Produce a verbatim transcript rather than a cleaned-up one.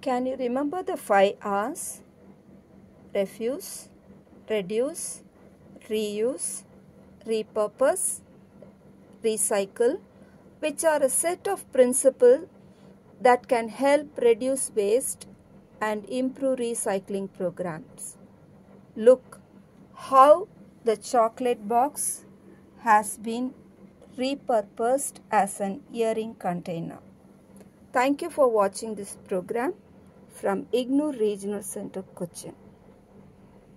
Can you remember the five R's? Refuse, reduce, reuse, repurpose, recycle, which are a set of principles that can help reduce waste and improve recycling programs. Look how the chocolate box has been repurposed as an earring container. Thank you for watching this program from I G N O R Regional Center, Cochin.